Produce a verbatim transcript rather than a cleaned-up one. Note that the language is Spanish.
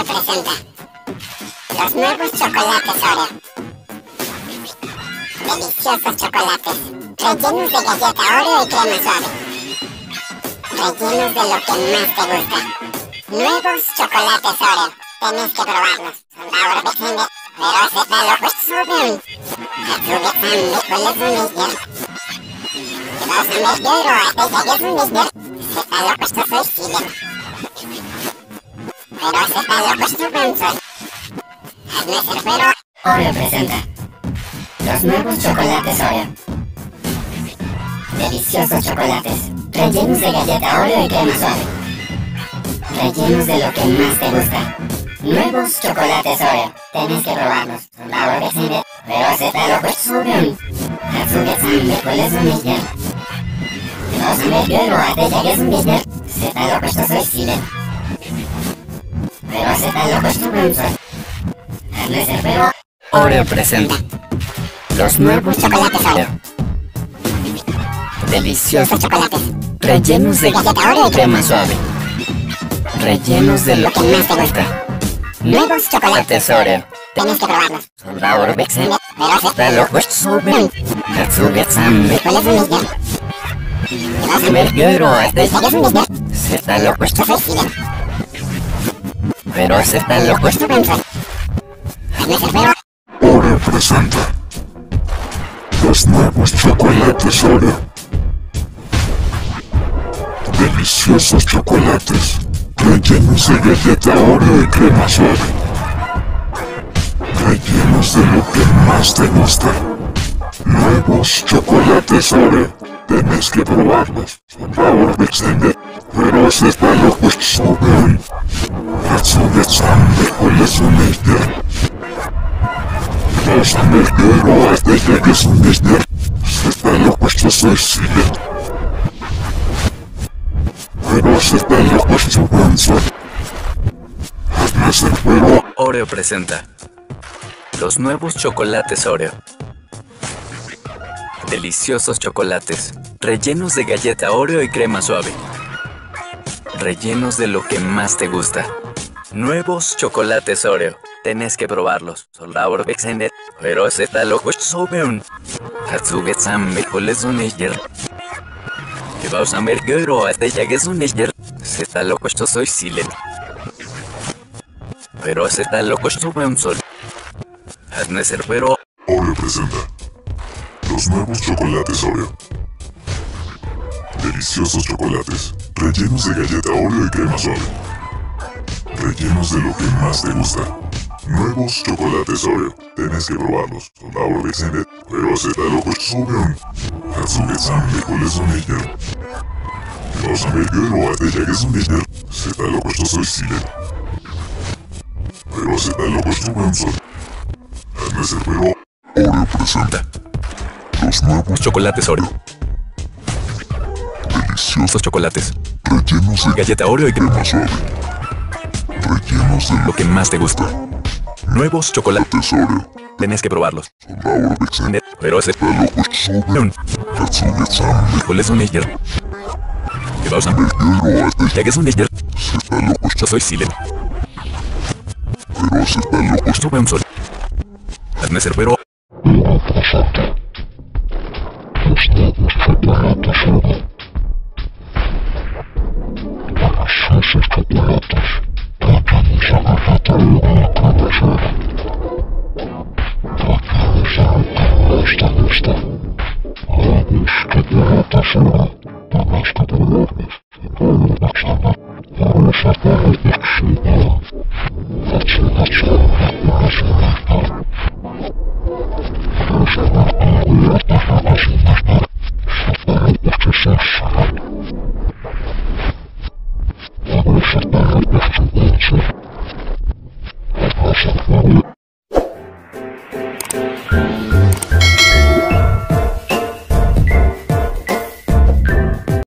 Oreo presenta los nuevos chocolates Oreo. Deliciosos chocolates, rellenos de galleta Oreo y crema suave. Rellenos de lo que más te gusta. Nuevos chocolates Oreo, tenés que probarlos. Soldado Bexender, pero se te lo cuesta Hatsuge-san, Nicolas Uniger. Dos hamburguero, hasta llegues Uniger. Se te lo cuesta soy Silen. Pero se te lo cuesta Benson. Hazme ser pero. Oreo presenta los nuevos chocolates Oreo. Deliciosos chocolates, rellenos de galleta Oreo y crema suave. Rellenos de lo que más te gusta. Nuevos chocolates Oreo, tenés que probarlos. Soldado Bexender, pero se te lo cuesta bien. Hatsuge-san, Nicolas Uniger. Dos hamburguero, hasta llegues Uniger. Se te lo cuesta soy Silen. Pero se te lo cuesta Benson. Hazme ser pero. Oreo presenta los nuevos chocolates Oreo. Deliciosos chocolates, rellenos de galleta Oreo y crema suave. Rellenos de lo que más te gusta. Nuevos chocolates Oreo, Tenés que probarlos. Soldado Bexender, Pero se te lo cuesta bien. Hatsuge-san, Nicolas Uniger. Dos hamburguero, hasta llegues Uniger. se te lo cuesta, Soy Silen. pero se te lo cuesta. Benson. Hazme ser pero. Oreo presenta los nuevos chocolates Oreo. Deliciosos chocolates, rellenos de galleta Oreo y crema suave. Rellenos de lo que más te gusta. Nuevos chocolates Oreo, tenés que probarlos. Soldado Bexender, pero se te lo cuesta bien. Hatsuge-san, Nicolas Uniger. Dos hamburguero, hasta llegues Uniger. Se te lo cuesta soy Silen. Pero se te lo cuesta Benson. Hazme ser pero. Oreo presenta los nuevos chocolates Oreo. Deliciosos chocolates, rellenos de galleta Oreo y crema suave. Rellenos de lo que más te gusta. Nuevos chocolates Oreo, tenés que probarlos. Soldado Bexender, pero se te lo cuesta bien. Hatsuge-san, Nicolas Uniger. Dos hamburguero, hasta llegues Uniger. Se te lo cuesta soy Silen. Pero se te lo cuesta Benson. Hazme ser pero. Oreo presenta los nuevos chocolates Oreo. Deliciosos chocolates, rellenos de galleta Oreo y crema suave. Rellenos de lo que más te gusta. Nuevos chocolates Oreo, tenés que probarlos. Soldado Bexender, pero se te lo cuesta bien. Hatsuge-san, Nicolas Uniger. Dos hamburguero, hasta llegues Uniger. Se te lo cuesta soy Silen. Pero se te lo cuesta Benson. Hazme ser pero. Oreo presenta los nuevos Chocolates Oreo. deliciosos Chocolates, rellenos de galleta Oreo y crema crema suave. Rellenos de lo que más te gusta. Nuevos chocolates, Oreo. tenés que probarlos. Soldado Bexender, Pero se te lo cuesta bien. Hatsuge-san, Nicolas Uniger. Dos hamburguero, hasta llegues Uniger. se te lo cuesta Yo soy Silen. pero se te lo cuesta Benson. Hazme ser pero. Oreo presenta